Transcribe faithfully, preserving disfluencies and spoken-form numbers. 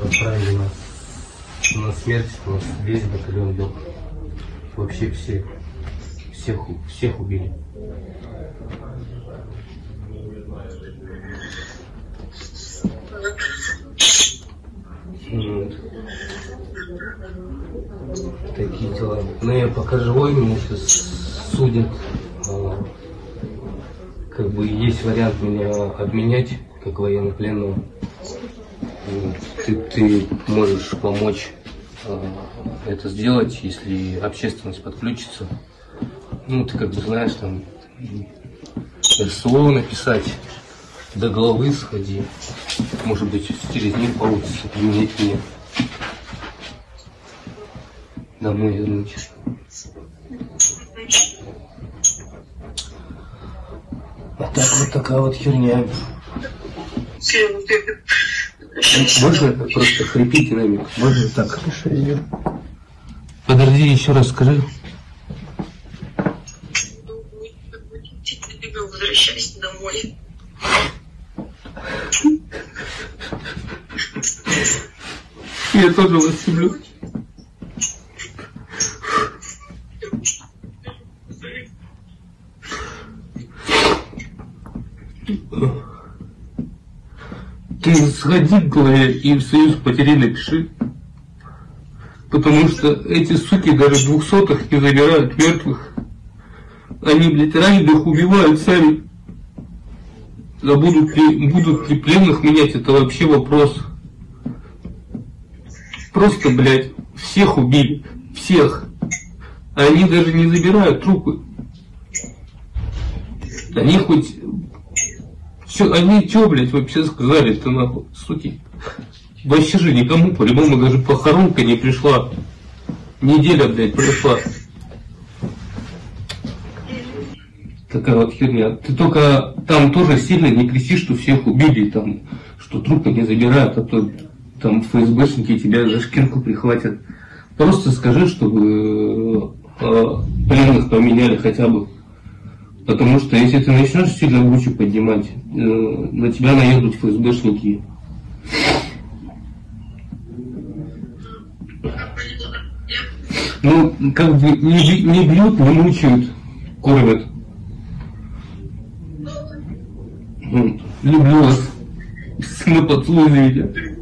отправили нас на смерть, у нас весь батальон лег. Вообще все, всех, всех убили. Вот. Такие дела. Но я пока живой, меня сейчас судят. А, как бы есть вариант меня обменять как военнопленного. Ты, ты можешь помочь а, это сделать, если общественность подключится. Ну, ты как бы знаешь, там РСО написать, до головы сходи. Может быть, через них получится поменять меня. Домой вернуть. А так вот такая вот херня. Можно просто хрипеть динамик? Можно так? Хорошо, идем. Подожди, еще раз скажи. Возвращайся домой. Я тоже вас люблю. Ты сходи к главе и в союз потерей напиши. Потому что эти суки даже двухсотых не забирают, мертвых. Они, блядь, раненых убивают сами. А будут ли, будут ли пленных менять, это вообще вопрос. Просто, блядь, всех убили. Всех. А они даже не забирают трупы. Они хоть... Все, они что, блядь, вообще сказали-то нахуй, суки? Вообще же никому, по-любому, даже похоронка не пришла. Неделя, блядь, прошла. Такая вот херня. Ты только там тоже сильно не кричи, что всех убили, там, что трупы не забирают, а то там ФСБшники тебя за шкирку прихватят. Просто скажи, чтобы э, пленных поменяли хотя бы. Потому что если ты начнешь сильно бучу поднимать, э, на тебя наедут ФСБшники. Ну, как бы не, не бьют, не мучают, кормят. Люблю вас. На поцелуй, видя.